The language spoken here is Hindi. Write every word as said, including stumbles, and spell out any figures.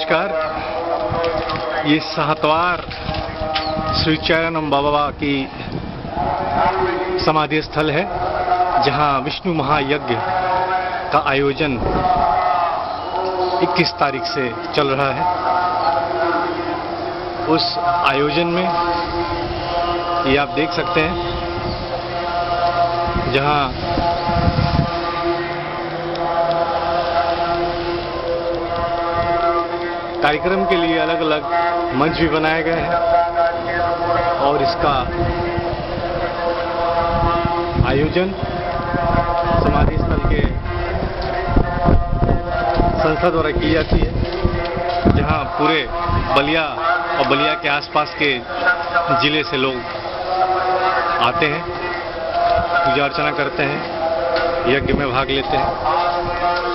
नमस्कार। ये साहतवार श्री चैतन्य बाबा की समाधि स्थल है, जहां विष्णु महायज्ञ का आयोजन इक्कीस तारीख से चल रहा है। उस आयोजन में ये आप देख सकते हैं, जहां कार्यक्रम के लिए अलग अलग मंच भी बनाए गए हैं और इसका आयोजन समाधि स्थल के संस्था द्वारा की जाती है, जहां पूरे बलिया और बलिया के आसपास के जिले से लोग आते हैं, पूजा अर्चना करते हैं, यज्ञ में भाग लेते हैं।